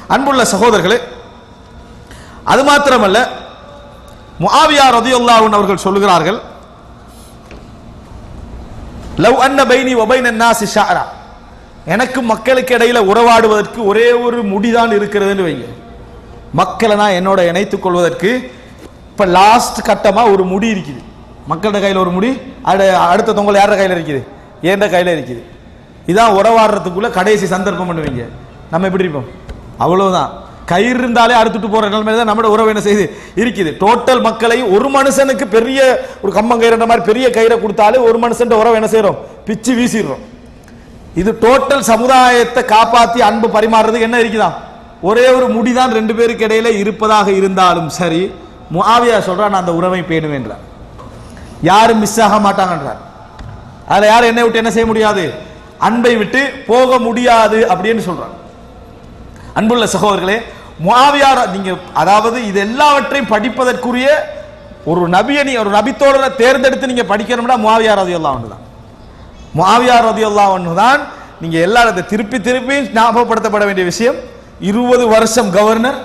அன்புள்ள சகோதரர்களே, அது மாத்திரமல்ல, முஆவியா ரலியல்லாஹு அன்ஹு அவர்கள் சொல்கிறார்கள், லவ் அன்ன பைனி வ பைனன் நாஸி ஷஅரா, எனக்கு மக்களுக்கு இடையில உறவாடுவதற்கு ஒரே ஒரு முடிதான் இருக்கிறதுன்னு வைங்க. மக்களை நான் என்னோட இணைத்துக் கொள்வதற்கு இப்ப லாஸ்ட் கட்டமா ஒரு முடி இருக்குது. மக்களோட கையில் ஒரு முடி, அடுத்த தொங்கல் யார கையில் இருக்குது? ஏண்ட கையில் இருக்குது. இதான் உறவாடுறதுக்குள்ள கடைசி சந்தர்ப்பம் பண்ணுவீங்க. நம்ம எப்படி இருப்போம்? அவ்வளவுதான். கயிறு இருந்தாலே அறுத்துட்டு போற நிலைமையில தான் நம்மளோட உறவு என்ன செய்து இருக்குது. டோட்டல் மக்களை ஒரு மனுஷனுக்கு பெரிய ஒரு கம்பங்கயிறு மாதிரி பெரிய கயிறை கொடுத்தாலே ஒரு மனுஷன் உறவு என்ன செய்யறோம்? பிச்சு வீசிடுறோம். இது டோட்டல் சமுதாயத்தை காப்பாத்தி அன்பு பரிமாறுறதுக்கு என்ன இருக்குதான்? ஒரே ஒரு முடிதான் ரெண்டு பேருக்கு இடையில இருப்பதாக இருந்தாலும் சரி, முஆவியா சொல்றான், நான் அந்த உறவை பேணுவேன் என்றார். யாரும் மிஸ் ஆக மாட்டாங்கன்றார். அதுல யாரும் என்னை விட்டு என்ன செய்ய முடியாது? அன்பை விட்டு போக முடியாது அப்படின்னு சொல்றாங்க. அன்புள்ள சகோதரர்களே, முஆவியா நீங்க அதாவது இது எல்லாவற்றையும் படிப்பதற்குரிய ஒரு நபியை ஒரு நபித்தோழரை தேர்ந்தெடுத்து நீங்க படிக்கணும்னா முஆவியா ரலியல்லாஹு அன்ஹு தான். முஆவியா ரலியல்லாஹு அன்ஹு தான் நீங்க எல்லாரும் திருப்பி திருப்பி ஞாபகப்படுத்தப்பட வேண்டிய விஷயம். 20 வருஷம் கவர்னர்,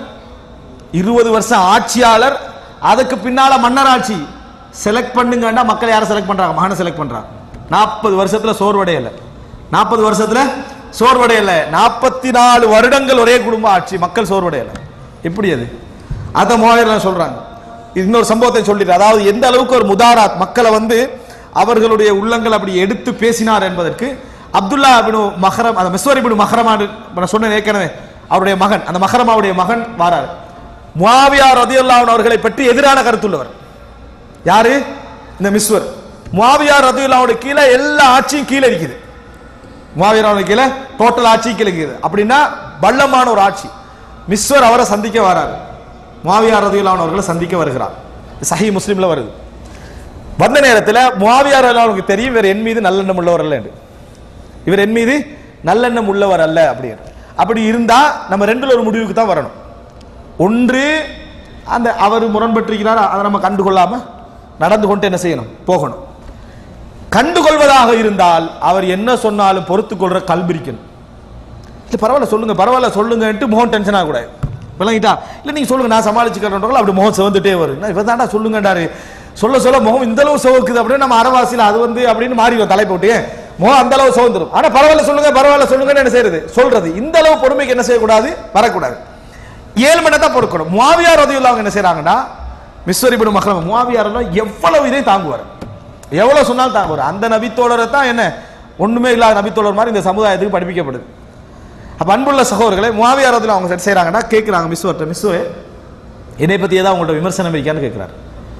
20 வருஷம் ஆட்சியாளர், அதுக்கு பின்னால மன்னர் ஆட்சி. செலக்ட் பண்ணுங்கன்னா மக்கள் யாரை செலக்ட் பண்றாங்க? மகனை செலக்ட் பண்றாங்க. 40 வருஷத்துல சோர்வடையல. 40 வருஷத்துல சோர்வடையல. 44 வருடங்கள் ஒரே குடும்ப ஆட்சி, மக்கள் சோர்வடையல. எப்படி அது? அதை முஆவியா சொல்றாங்க. இன்னொரு சம்பவத்தை சொல்லிட்டு, அதாவது எந்த அளவுக்கு ஒரு முதாராத் மக்களை அவர்களுடைய உள்ளங்கள் அப்படி எடுத்து பேசினார் என்பதற்கு அப்துல்லா இப்னு மஹரம், அந்த மிஸ்வர் இப்னு மஹரமா சொன்ன ஏற்கனவே அவருடைய மகன், அந்த மஹரமாவுடைய மகன் வாரார். முஆவியா ரலியல்லாஹு அன்ஹு அவர்களை பற்றி எதிரான கருத்துள்ளவர் யாரு? இந்த மிஸ்வர். முஆவியா ரலியல்லாஹு அன்ஹு கீழே எல்லா ஆட்சியும் கீழே இருக்குது. முஆவியா ரலியல்லாஹு கீழே டோட்டல் ஆட்சி கீழே இருக்குது. அப்படின்னா பள்ளமான ஒரு ஆட்சி. மிஸ்வர் அவரை சந்திக்க வராரு. முஆவியா ரலியல்லாஹு அன்ஹு அவர்களை சந்திக்க வருகிறார். சஹீஹ் முஸ்லிம்ல வருது. வந்த நேரத்தில் முஆவியா ரலியல்லாஹு அன்ஹுக்கு தெரியும் இவர் என் மீது நல்லெண்ணம் உள்ளவர் அல்ல என்று. இவர் என் மீது நல்லெண்ணம் உள்ளவர் அல்ல அப்படின்னு. அப்படி இருந்தா நம்ம ரெண்டுல ஒரு முடிவுக்கு தான் வரணும். ஒன்று, அந்த அவர் முரண்பட்டிருக்கிறார், அதை நம்ம கண்டுகொள்ளாம நடந்து கொண்டு என்ன செய்யணும்? போகணும். கண்டுகொள்வதாக இருந்தால் அவர் என்ன சொன்னாலும் பொறுத்து கொள்ற கல்பிரிக்கணும். இல்ல பரவாயில்ல சொல்லுங்க, பரவாயில்ல சொல்லுங்கன்ட்டு முகம் டென்ஷன் ஆகக்கூடாது. விளங்கிட்டா? இல்ல நீங்க சொல்லுங்க, நான் சமாளிச்சுக்கிறேன். அப்படி முகம் சிவந்துட்டே வரும். இவர் தாண்டா சொல்லுங்கன்றாரு, சொல்ல சொல்ல முகம் இந்த அளவு சிவக்குது அப்படின்னு நம்ம அறவாசியில் அது அப்படின்னு மாறிடும். தலை போட்டு முகம் அந்த அளவு சிவந்துடும். ஆனா பரவாயில்ல சொல்லுங்க, பரவாயில்ல சொல்லுங்கன்னு என்ன செய்யறது? சொல்றது. இந்த அளவு பொறுமைக்கு என்ன செய்யக்கூடாது? வரக்கூடாது. 7 மணி தான் பொறுக்கணும். முஆவியா ரலியல்லாஹு அன்ஹு என்ன செய்யறாங்கன்னா, மிஸ்வர் இப்னு மஹரம் முஆவியா ரலியல்லாஹு எவ்வளவு இதை தாங்குவார், எவ்வளவு சொன்னாலும் தாங்குவார். அந்த நபித்தோழரை தான் என்ன ஒண்ணுமே இல்லாத நபித்தோழர் மாதிரி இந்த சமுதாயத்துக்கு படிப்பிக்கப்படுது. அப்ப அன்புள்ள சகோதரர்களே, முஆவியா ரலியல்லாஹு அவங்க என்ன செய்யறாங்கன்னா, கேட்கிறாங்க மிஸ்வர்ட்ட, மிஸ்வரே என்னை பத்தி ஏதாவது உங்களோட விமர்சனம் இருக்கான்னு கேட்கிறார்.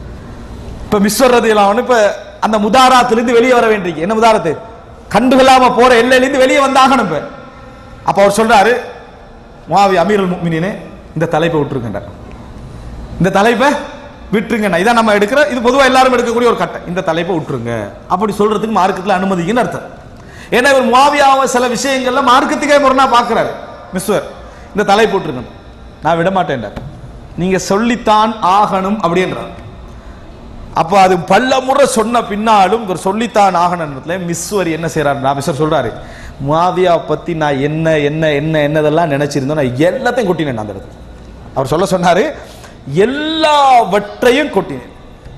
இப்ப மிஸ்வர் ரலியல்லாஹு அன்ஹு இப்ப அந்த முதாராத்திலிருந்து வெளியே வர வேண்டியிருக்கு. என்ன முதாரத்து? கண்டுகொள்ளாம போற எல்லையிலிருந்து வெளியே வந்தாகணும். இப்ப அப்ப அவர் சொல்றாரு, முஆவியா அமீருல் முஃமினீனே இந்த தலைப்பை விட்டுருங்கன்றார். இந்த தலைப்பை விட்டுருங்க. இதான் நம்ம எடுக்கிற, இது பொதுவாக எல்லாரும் எடுக்கக்கூடிய ஒரு கட்டம். இந்த தலைப்பை விட்டுருங்க அப்படி சொல்றதுக்கு மார்க்கத்தில் அனுமதிக்குன்னு அர்த்தம். ஏன்னா இவர் முஆவியாவை சில விஷயங்கள்ல மார்க்கத்துக்கே முரணா பார்க்கிறாரு. மிஸ்வர் இந்த தலைப்பு விட்டுருங்க, நான் விட மாட்டேன்டார். நீங்க சொல்லித்தான் ஆகணும் அப்படின்றார். அப்ப அது பல முறை சொன்ன பின்னாலும் இவர் சொல்லித்தான் ஆகணும்ன்றதுல மிஸ்வர் என்ன செய்யறாரு? மிஸ்வர் சொல்றாரு, முஆவியா பத்தி நான் என்ன என்ன என்ன என்னதெல்லாம் நினைச்சிருந்தோம், நான் எல்லாத்தையும் கொட்டினேன் அந்த இடத்துல. அவர் சொல்ல சொன்னாரு, எல்லாவற்றையும் கொட்டினேன்.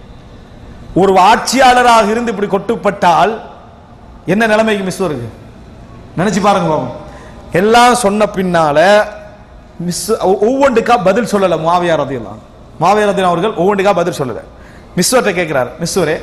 ஒரு ஆட்சியாளராக இருந்து இப்படி கொட்டுப்பட்டால் என்ன நிலைமைக்கு மிஸ்வருக்கு நினைச்சு பாருங்க. எல்லாம் சொன்ன பின்னால ஒவ்வொன்றுக்கா பதில் சொல்லல முஆவியா ரலியல்லாஹு அன்ஹு. முஆவியா ரலியல்லாஹு அவர்கள் ஒவ்வொன்றுக்கா பதில் சொல்லல. மிஸ்வர்ட்ட கேட்கிறார், மிஸ்வரே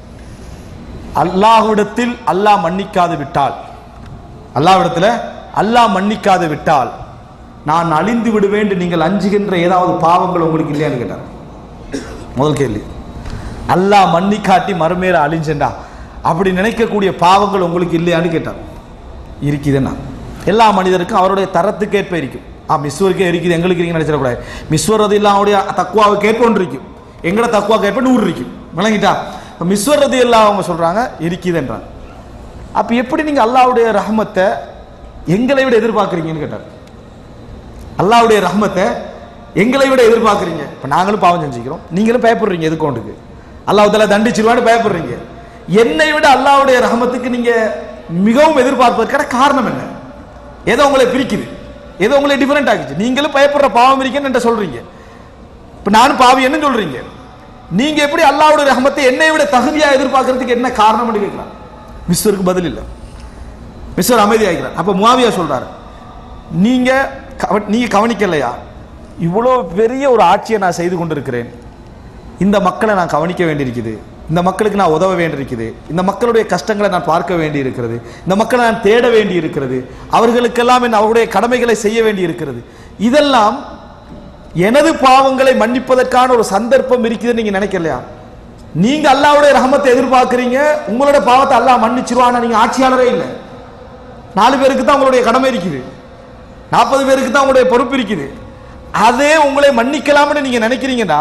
அல்லாஹ்விடத்தில் அல்லாஹ் மன்னிக்காது விட்டால், அல்லாஹ்விடத்தில் அல்லாஹ் மன்னிக்காது விட்டால் நான் அழிந்து விடுவேன் நீங்கள் அஞ்சுகின்ற ஏதாவது பாவங்கள் உங்களுக்கு இல்லையான்னு கேட்டார். முதல் கேள்வி. அல்லாஹ் மன்னிக்காட்டி மறுமையில அழிஞ்சண்டா அப்படி நினைக்கக்கூடிய பாவங்கள் உங்களுக்கு இல்லையான்னு கேட்டார். இருக்குதுன்னா எல்லா மனிதருக்கும் அவருடைய தரத்துக்கு ஏற்ப இருக்கும். மிஸ்வருக்கே இருக்குது, எங்களுக்கு இருக்குன்னு நினைச்சிடக்கூடாது. மிஸ்வர் ரலியல்லாஹுடைய தக்வாவுக்கு ஏற்ப ஒன்று இருக்கும், எங்கட தக்வாவுக்கு ஏற்ப 100 இருக்கும். விளங்கிட்டா? மிஸ்வர் ரலியல்லாஹு அவங்க சொல்றாங்க இருக்குதுன்றாங்க. அப்ப எப்படி நீங்க அல்லாஹ்வுடைய ரஹ்மத்தை எங்களை விட எதிர்பார்க்குறீங்கன்னு கேட்டார். அல்லாஹ்வுடைய ரஹ்மத்தை எங்களை விட எதிர்பார்க்குறீங்க. இப்ப நாங்களும் பாவம் செஞ்சுக்கிறோம், நீங்களும் பயப்படுறீங்க, எதுக்கு ஒன்றுக்கு அல்லாஹ் தஆலா தண்டிச்சிருவான்னு பயப்படுறீங்க. என்னை விட அல்லாஹ்வுடைய ரஹ்மத்துக்கு நீங்க மிகவும் எதிர்பார்ப்பதற்கான காரணம் என்ன? ஏதோ உங்களை பிரிக்குது. ஏதோ உங்களை டிஃபரெண்ட் ஆகிச்சு. நீங்களும் பயப்படுற பாவம் இருக்கேன்னு சொல்றீங்க, இப்ப நானும் பாவி என்ன சொல்றீங்க. நீங்க எப்படி அல்லாஹ்வுடைய ரஹ்மத்தை என்னை விட தகுதியா எதிர்பார்க்கறதுக்கு என்ன காரணம் கேட்கிறார். மிஸ்வருக்கு பதில் இல்லை. மிஸ்வர் அமைதியாகிறார். அப்ப முஆவியா சொல்றாரு, நீங்க கவனிக்கலையா, இவ்வளோ பெரிய ஒரு ஆட்சியை நான் செய்து கொண்டிருக்கிறேன், இந்த மக்களை நான் கவனிக்க வேண்டியிருக்குது, இந்த மக்களுக்கு நான் உதவ வேண்டியிருக்குது, இந்த மக்களுடைய கஷ்டங்களை நான் பார்க்க வேண்டி இருக்கிறது, இந்த மக்களை நான் தேட வேண்டி இருக்கிறது, அவர்களுக்கெல்லாம் அவருடைய கடமைகளை செய்ய வேண்டி இருக்கிறது. இதெல்லாம் எனது பாவங்களை மன்னிப்பதற்கான ஒரு சந்தர்ப்பம் இருக்குதுன்னு நீங்க நினைக்கலையா? நீங்க அல்லாஹ்வுடைய ரஹமத்தை எதிர்பார்க்கிறீங்க, உங்களோட பாவத்தை அல்லாஹ் மன்னிச்சிருவானா? நீங்க ஆட்சியாளரே இல்லை. 4 பேருக்கு தான் உங்களுடைய கடமை இருக்குது, 40 பேருக்கு தான் உங்களுடைய பொறுப்பு இருக்குது. அதே உங்களை மன்னிக்கலாம்னு நீங்க நினைக்கிறீங்கன்னா,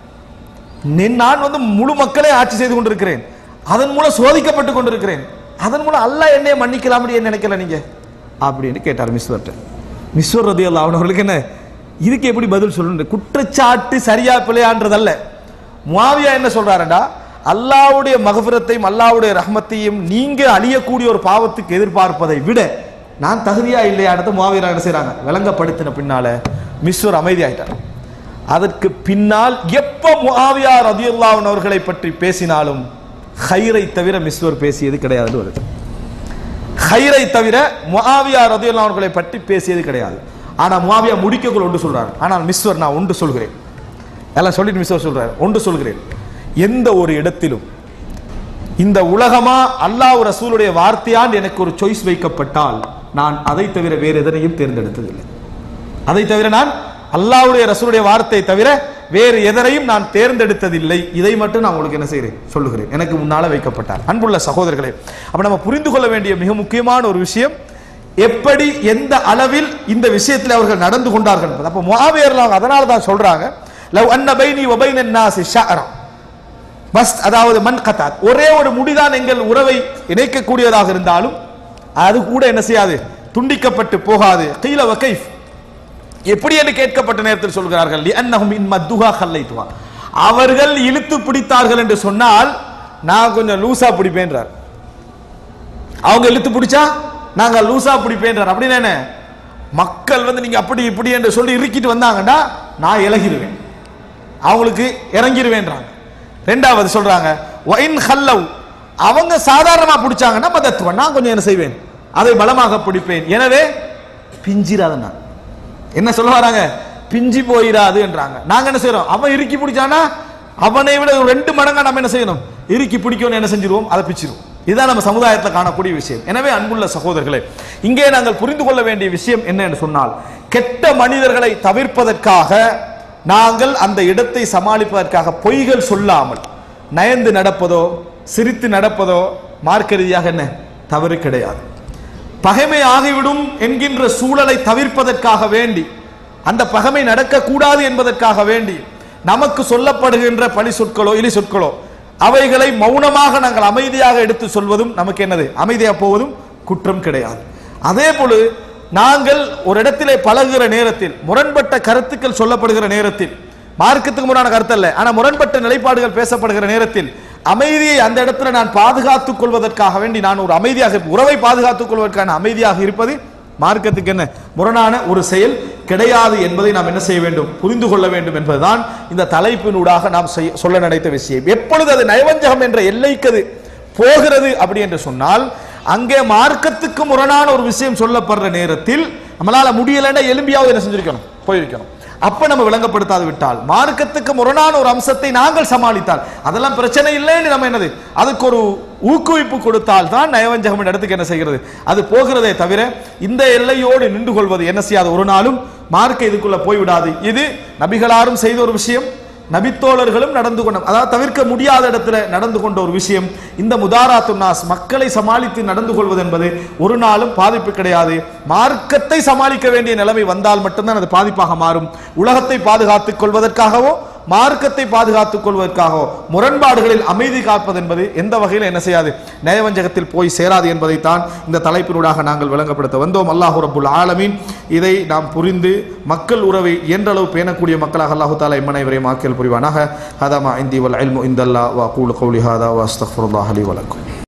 நான் முழு மக்களை ஆட்சி செய்து கொண்டிருக்கிறேன், அதன் மூலம் சோதிக்கப்பட்டு கொண்டிருக்கிறேன், அதன் மூலம் அல்லாஹ் என்னைய மன்னிக்கலாம்னு நினைக்கல நீங்க அப்படின்னு கேட்டார் மிஸ்வர்ட்ட. மிஸ்வர் ரலியல்லாஹு அன்ஹு அவர்களுக்கு என்ன இதுக்கு எப்படி பதில் சொல்லணும்? குற்றச்சாட்டு சரியா பிழையான்றதல்ல. முஆவியா என்ன சொல்றாருடா, அல்லாஹ்வுடைய மக்ஃபிரத்தையும் அல்லாஹ்வுடைய ரஹ்மத்தையும் நீங்க அழியக்கூடிய ஒரு பாவத்துக்கு எதிர்பார்ப்பதை விட நான் தகுதியா இல்லையானது முஆவியா என்ன செய்றாங்க விளங்கப்படுத்தின பின்னால மிஸ்வர் அமைதியாயிட்டார். அதற்கு பின்னால் எப்ப முஆவியா ரலியல்லாஹு அன்ஹு அவர்களை பற்றி பேசினாலும் ஹைரை தவிர மிஸ்வர் பேசியது கிடையாது. வருது ஹைரை தவிர முஆவியா ரலியல்லாஹு அன்ஹு அவர்களை பற்றி பேசியது கிடையாது. ஆனா முஆவியா முடிக்கக்குள் ஒன்று சொல்றாரு. ஆனால் மிஸ்வர் நான் ஒன்று சொல்கிறேன், எல்லாம் சொல்லிட்டு மிஸ்வர் சொல்றாரு, ஒன்று சொல்கிறேன், எந்த ஒரு இடத்திலும் இந்த உலகமா அல்லாஹ் ரசூலுடைய வார்த்தையால் எனக்கு ஒரு சாய்ஸ் வைக்கப்பட்டால் நான் அதை தவிர வேறு எதனையும் தேர்ந்தெடுத்ததில்லை. அதை தவிர நான் அல்லாஹ்வுடைய ரசூலுடைய வார்த்தை தவிர வேறு எதனையும் நான் தேர்ந்தெடுத்ததில்லை. இதை மட்டும் நான் உங்களுக்கு என்ன செய்கிறேன் சொல்லுகிறேன், எனக்கு முன்னால வைக்கப்பட்டார். அன்புள்ள சகோதரர்களே, அப்ப நம்ம புரிந்து கொள்ள வேண்டிய மிக முக்கியமான ஒரு விஷயம், எப்படி எந்த அளவில் இந்த விஷயத்தில் அவர்கள் நடந்து கொண்டார்கள். அப்ப முஆவியா அதனால தான் சொல்றாங்க, லவ் அன்ன பைனி வ பைனன் நாஸி ஷஅரா பஸ், அதாவது மன் கதாத், ஒரே ஒரு முடிதான் எங்கள் உறவை இணைக்கக்கூடியதாக இருந்தாலும் அது கூட என்ன செய்யாது, துண்டிக்கப்பட்டு போகாது. கீல வ கைஃப், எப்படி என்று கேட்கப்பட்ட நேரத்தில் சொல்கிறார்கள், லிஅன்னஹும் இன் மத்துஹா கல்லைத்துஹா, அவர்கள் இழுத்து பிடித்தார்கள் என்று சொன்னால் நான் கொஞ்சம் லூசா பிடிப்பேன்றார். அவங்க இழுத்து பிடிச்சா நாங்க லூசா பிடிப்பேன்றார். அப்படின்னு என்ன, மக்கள் நீங்க அப்படி இப்படி என்று சொல்லி இறுக்கிட்டு வந்தாங்கன்னா நான் இலகிடுவேன், அவங்களுக்கு இறங்கிடுவேன்றாங்க. ரெண்டாவது சொல்றாங்க, வைன் ஹல்லவ், அவங்க சாதாரணமா பிடிச்சாங்கன்னா மதத்துவம், நான் கொஞ்சம் என்ன செய்வேன், அதை பலமாக பிடிப்பேன். எனவே பிஞ்சிராத, நான் என்ன சொல்ல வராங்க, பிஞ்சி போயிடாது என்றாங்க. நாங்க என்ன செய்யறோம், அவன் இறுக்கி பிடிச்சானா அவனை விட 2 மடங்கா நம்ம என்ன செய்யணும், இறுக்கி பிடிக்கணும், என்ன செஞ்சிருவோம், அதை பிச்சிருவோம். இதுதான் நம்ம சமுதாயத்தில் காணக்கூடிய விஷயம். எனவே அன்புள்ள சகோதரர்களே, இங்கே நாங்கள் புரிந்து கொள்ள வேண்டிய விஷயம் என்ன என்று சொன்னால், கெட்ட மனிதர்களை தவிர்ப்பதற்காக நாங்கள் அந்த இடத்தை சமாளிப்பதற்காக பொய்கள் சொல்லாமல் நயந்து நடப்பதோ சிரித்து நடப்பதோ மார்க்க ரீதியாக என்ன தவறு கிடையாது. பகைமை ஆகிவிடும் என்கின்ற சூழலை தவிர்ப்பதற்காக வேண்டி, அந்த பகைமை நடக்கக்கூடாது என்பதற்காக வேண்டி நமக்கு சொல்லப்படுகின்ற பழி சொற்களோ இழி சொற்களோ அவைகளை மௌனமாக நாங்கள் அமைதியாக எடுத்து சொல்வதும் நமக்கு என்னது, அமைதியாக போவதும் குற்றம் கிடையாது. அதே போல நாங்கள் ஒரு இடத்திலே பழகுகிற நேரத்தில் முரண்பட்ட கருத்துக்கள் சொல்லப்படுகிற நேரத்தில், மார்க்கத்துக்கு முரணான கருத்து அல்ல, ஆனால் முரண்பட்ட நிலைப்பாடுகள் பேசப்படுகிற நேரத்தில் அமைதியை அந்த இடத்துல நான் பாதுகாத்துக் கொள்வதற்காக வேண்டி, நான் ஒரு அமைதியாக உறவை பாதுகாத்துக் கொள்வதற்கான அமைதியாக இருப்பது மார்க்கத்துக்கு என்ன முரணான ஒரு செயல் கிடையாது என்பதை நாம் என்ன செய்ய வேண்டும், புரிந்து கொள்ள வேண்டும் என்பதுதான் இந்த தலைப்பினூடாக நாம் சொல்ல நினைத்த விஷயம். எப்பொழுது அது நயவஞ்சகம் என்ற எல்லைக்கு அது போகிறது அப்படி என்று சொன்னால், அங்கே மார்க்கத்துக்கு முரணான ஒரு விஷயம் சொல்லப்படுற நேரத்தில் நம்மளால முடியலைன்னா எலும்பியாவது என்ன செஞ்சிருக்கணும், போயிருக்கணும். அப்ப நம்ம விளங்கப்படுத்தாது விட்டால், மார்க்கத்துக்கு முரணான ஒரு அம்சத்தை நாங்கள் சமாளித்தால் அதெல்லாம் பிரச்சனை இல்லைன்னு நம்ம என்னது அதுக்கு ஒரு ஊக்குவிப்பு கொடுத்தால் தான் நயவஞ்சகம் இடத்துக்கு என்ன செய்கிறது, அது போகிறதே தவிர இந்த எல்லையோடு நின்று கொள்வது என்ன செய்யாது, ஒரு நாளும் மார்க்க இதுக்குள்ள போய்விடாது. இது நபிகளாரும் செய்த ஒரு விஷயம், நபித்தோழர்களும் நடந்து கொண்ட, அதாவது தவிர்க்க முடியாத இடத்துல நடந்து கொண்ட ஒரு விஷயம். இந்த முதாராத்து நாஸ், மக்களை சமாளித்து நடந்து கொள்வது என்பது ஒரு நாளும் பாதிப்பு கிடையாது. மார்க்கத்தை சமாளிக்க வேண்டிய நிலைமை வந்தால் மட்டும்தான் அது பாதிப்பாக மாறும். உலகத்தை பாதுகாத்துக் கொள்வதற்காகவோ மார்க்கத்தை பாதுகாத்துக் கொள்வதற்காகவோ முரண்பாடுகளில் அமைதி காப்பது என்பது எந்த வகையில் என்ன செய்யாது, நயவஞ்சகத்தில் போய் சேராது என்பதைத்தான் இந்த தலைப்பினூடாக நாங்கள் விளங்கப்படுத்த வந்தோம். அல்லாஹு ரப்புல் ஆலமீன் இதை நாம் புரிந்து மக்கள் உறவை என்றளவு பேணக்கூடிய மக்களாக அல்லாஹு தஆலா இம்மனைவரையும் ஆக்கியல் புரிவானாக. ஹதா மா இந்தி வல் இல்மு இந்தல்லாஹ் வ அகூலு கௌலி ஹாதா வ அஸ்தக்ஃபிருல்லாஹ் லி வ லக்கும்.